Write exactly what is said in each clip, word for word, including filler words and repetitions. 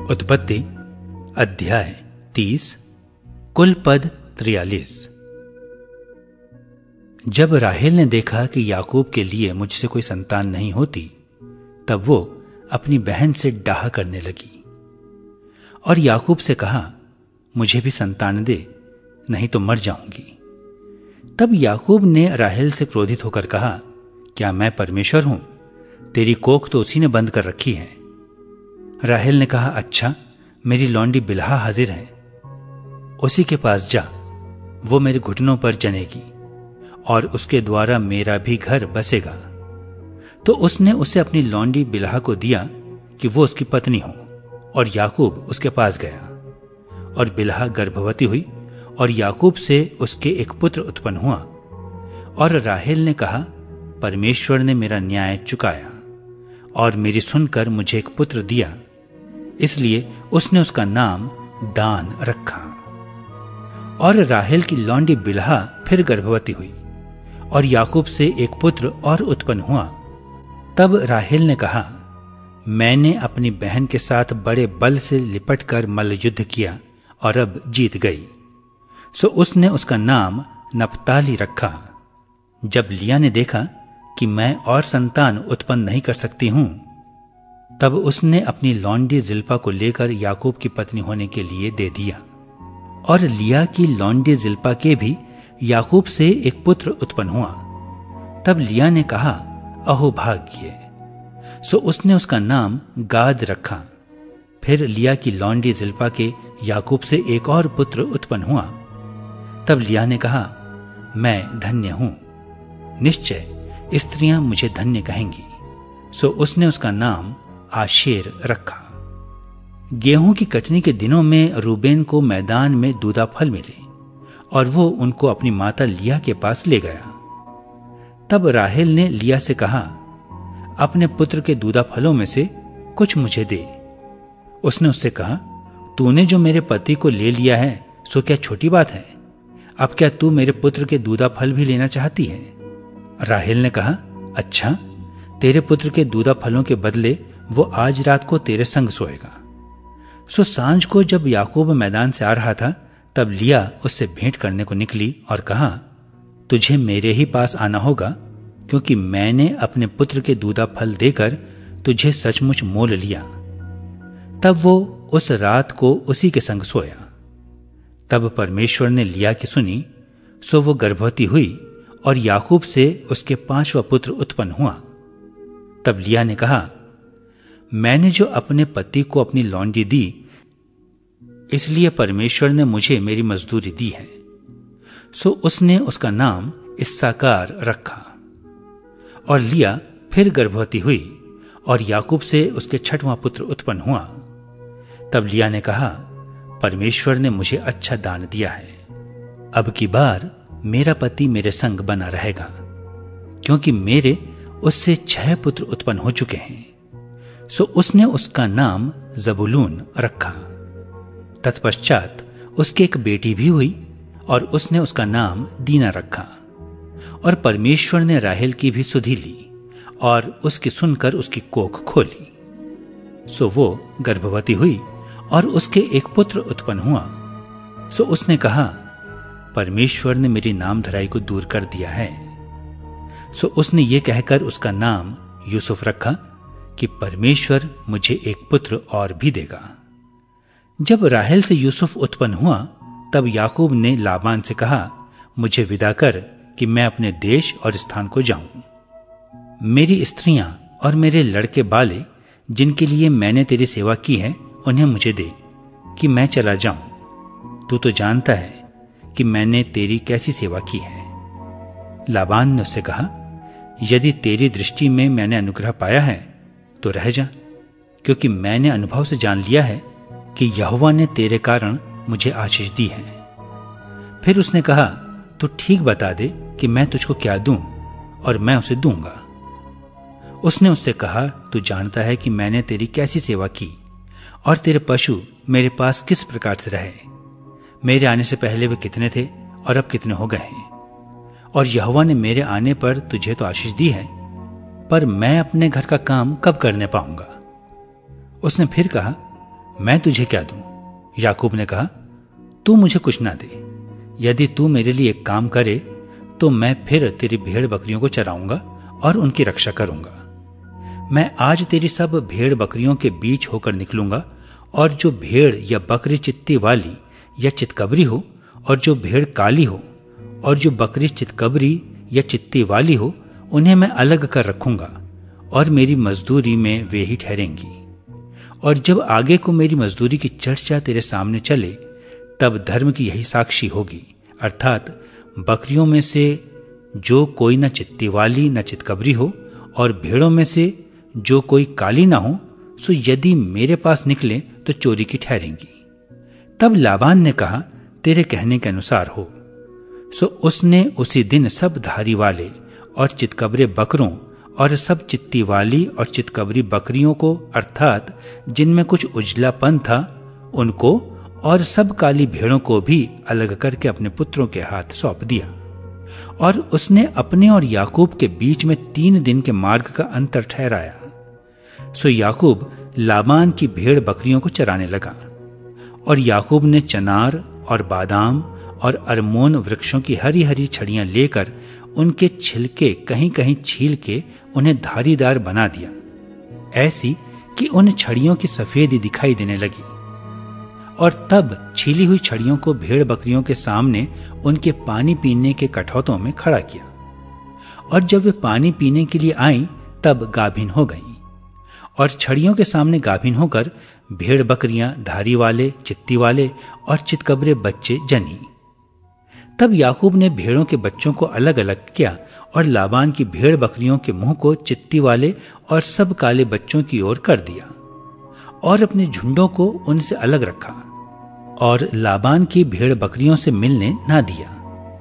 उत्पत्ति अध्याय तीस कुल पद त्रियालीस। जब राहेल ने देखा कि याकूब के लिए मुझसे कोई संतान नहीं होती, तब वो अपनी बहन से डाह करने लगी और याकूब से कहा, मुझे भी संतान दे, नहीं तो मर जाऊंगी। तब याकूब ने राहेल से क्रोधित होकर कहा, क्या मैं परमेश्वर हूं? तेरी कोख तो उसी ने बंद कर रखी है। राहेल ने कहा, अच्छा, मेरी लौंडी बिल्हा हाजिर है, उसी के पास जा, वो मेरे घुटनों पर जनेगी और उसके द्वारा मेरा भी घर बसेगा। तो उसने उसे अपनी लौंडी बिल्हा को दिया कि वो उसकी पत्नी हो, और याकूब उसके पास गया। और बिल्हा गर्भवती हुई और याकूब से उसके एक पुत्र उत्पन्न हुआ। और राहेल ने कहा, परमेश्वर ने मेरा न्याय चुकाया और मेरी सुनकर मुझे एक पुत्र दिया, इसलिए उसने उसका नाम दान रखा। और राहेल की लौंडी बिल्हा फिर गर्भवती हुई और याकूब से एक पुत्र और उत्पन्न हुआ। तब राहेल ने कहा, मैंने अपनी बहन के साथ बड़े बल से लिपटकर मल्ल युद्ध किया और अब जीत गई। सो उसने उसका नाम नप्ताली रखा। जब लिया ने देखा कि मैं और संतान उत्पन्न नहीं कर सकती हूं, तब उसने अपनी लौंडी जिल्पा को लेकर याकूब की पत्नी होने के लिए दे दिया। और लिया की लौंडी जिल्पा के भी याकूब से एक पुत्र उत्पन्न हुआ। तब लिया ने कहा, अहो भाग्य! सो उसने उसका नाम गाद रखा। फिर लिया की लौंडी जिल्पा के याकूब से एक और पुत्र उत्पन्न हुआ। तब लिया ने कहा, मैं धन्य हूं, निश्चय स्त्रियां मुझे धन्य कहेंगी। सो उसने उसका नाम आशेर रखा। गेहूं की कटनी के दिनों में रूबेन को मैदान में दूधा फल मिले और वो उनको अपनी माता लिया के पास ले गया। तब राहेल ने लिया से कहा, अपने पुत्र के दूधा फलों में से कुछ मुझे दे। उसने उससे कहा, तूने जो मेरे पति को ले लिया है सो क्या छोटी बात है? अब क्या तू मेरे पुत्र के दूधा फल भी लेना चाहती है? राहेल ने कहा, अच्छा, तेरे पुत्र के दूधा फलों के बदले वो आज रात को तेरे संग सोएगा। सो सांझ को जब याकूब मैदान से आ रहा था, तब लिया उससे भेंट करने को निकली और कहा, तुझे मेरे ही पास आना होगा, क्योंकि मैंने अपने पुत्र के दूधा फल देकर तुझे सचमुच मोल लिया। तब वो उस रात को उसी के संग सोया। तब परमेश्वर ने लिया की सुनी, सो वो गर्भवती हुई और याकूब से उसके पांचवा पुत्र उत्पन्न हुआ। तब लिया ने कहा, मैंने जो अपने पति को अपनी लौंडी दी, इसलिए परमेश्वर ने मुझे मेरी मजदूरी दी है। सो उसने उसका नाम इस्साकार रखा। और लिया फिर गर्भवती हुई और याकूब से उसके छठवां पुत्र उत्पन्न हुआ। तब लिया ने कहा, परमेश्वर ने मुझे अच्छा दान दिया है, अब की बार मेरा पति मेरे संग बना रहेगा, क्योंकि मेरे उससे छह पुत्र उत्पन्न हो चुके हैं। सो उसने उसका नाम जबूलून रखा। तत्पश्चात उसकी एक बेटी भी हुई और उसने उसका नाम दीना रखा। और परमेश्वर ने राहेल की भी सुधि ली और उसकी सुनकर उसकी कोख खोली। सो वो गर्भवती हुई और उसके एक पुत्र उत्पन्न हुआ। सो उसने कहा, परमेश्वर ने मेरी नाम धराई को दूर कर दिया है। सो उसने ये कहकर उसका नाम यूसुफ रखा कि परमेश्वर मुझे एक पुत्र और भी देगा। जब राहेल से यूसुफ उत्पन्न हुआ, तब याकूब ने लाबान से कहा, मुझे विदा कर कि मैं अपने देश और स्थान को जाऊं। मेरी स्त्रियां और मेरे लड़के बाले, जिनके लिए मैंने तेरी सेवा की है, उन्हें मुझे दे कि मैं चला जाऊं। तू तो जानता है कि मैंने तेरी कैसी सेवा की है। लाबान ने उससे कहा, यदि तेरी दृष्टि में मैंने अनुग्रह पाया है तो रह जा, क्योंकि मैंने अनुभव से जान लिया है कि यहोवा ने तेरे कारण मुझे आशीष दी है। फिर उसने कहा, तू ठीक बता दे कि मैं तुझको क्या दूं, और मैं उसे दूंगा। उसने उससे कहा, तू जानता है कि मैंने तेरी कैसी सेवा की और तेरे पशु मेरे पास किस प्रकार से रहे। मेरे आने से पहले वे कितने थे और अब कितने हो गए हैं। और यहोवा ने मेरे आने पर तुझे तो आशीष दी है, पर मैं अपने घर का काम कब करने पाऊंगा? उसने फिर कहा, मैं तुझे क्या दूं? याकूब ने कहा, तू मुझे कुछ ना दे। यदि तू मेरे लिए एक काम करे तो मैं फिर तेरी भेड़ बकरियों को चराऊंगा और उनकी रक्षा करूंगा। मैं आज तेरी सब भेड़ बकरियों के बीच होकर निकलूंगा, और जो भेड़ या बकरी चित्ती वाली या चितकबरी हो, और जो भेड़ काली हो, और जो बकरी चितकबरी या चित्ती वाली हो, उन्हें मैं अलग कर रखूंगा, और मेरी मजदूरी में वे ही ठहरेंगी। और जब आगे को मेरी मजदूरी की चर्चा तेरे सामने चले, तब धर्म की यही साक्षी होगी, अर्थात बकरियों में से जो कोई न चित्ती वाली न चितकबरी हो, और भेड़ों में से जो कोई काली ना हो, सो यदि मेरे पास निकले तो चोरी की ठहरेंगी। तब लाबान ने कहा, तेरे कहने के अनुसार हो। सो उसने उसी दिन सब धारी वाले और चितकबरे बकरों और सब चित्ती वाली और चितकबरी बकरियों को, अर्थात जिनमें कुछ उजलापन था, उनको और सब काली भेड़ों को भी अलग करके अपने पुत्रों के हाथ सौंप दिया। और उसने अपने और याकूब के बीच में तीन दिन के मार्ग का अंतर ठहराया। सो याकूब लाबान की भेड़ बकरियों को चराने लगा, और याकूब ने चनार और बादाम और अरमोन वृक्षों की हरी हरी छड़ियां लेकर उनके छिलके कहीं कहीं छील के उन्हें धारीदार बना दिया, ऐसी कि उन छड़ियों की सफेदी दिखाई देने लगी। और तब छीली हुई छड़ियों को भेड़ बकरियों के सामने उनके पानी पीने के कठौतों में खड़ा किया। और जब वे पानी पीने के लिए आईं, तब गाभिन हो गईं। और छड़ियों के सामने गाभिन होकर भेड़ बकरियां धारी वाले, चित्ती वाले और चितकबरे बच्चे जनी। तब याकूब ने भेड़ों के बच्चों को अलग अलग किया, और लाबान की भेड़ बकरियों के मुंह को चित्ती वाले और सब काले बच्चों की ओर कर दिया, और अपने झुंडों को उनसे अलग रखा, और लाबान की भेड़ बकरियों से मिलने ना दिया।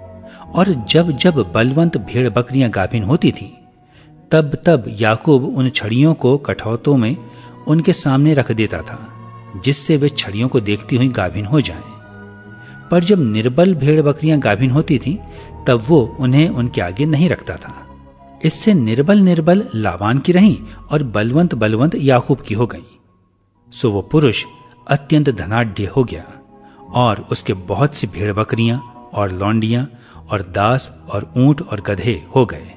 और जब जब बलवंत भेड़ बकरियां गाभिन होती थीं, तब तब याकूब उन छड़ियों को कठौतों में उनके सामने रख देता था, जिससे वे छड़ियों को देखती हुई गाभिन हो जाएं। पर जब निर्बल भेड़ बकरियां गाभिन होती थीं, तब वो उन्हें उनके आगे नहीं रखता था। इससे निर्बल निर्बल लाबान की रहीं और बलवंत बलवंत याकूब की हो गई। सो वो पुरुष अत्यंत धनाढ्य हो गया, और उसके बहुत सी भेड़ बकरियां और लौंडियां और दास और ऊंट और गधे हो गए।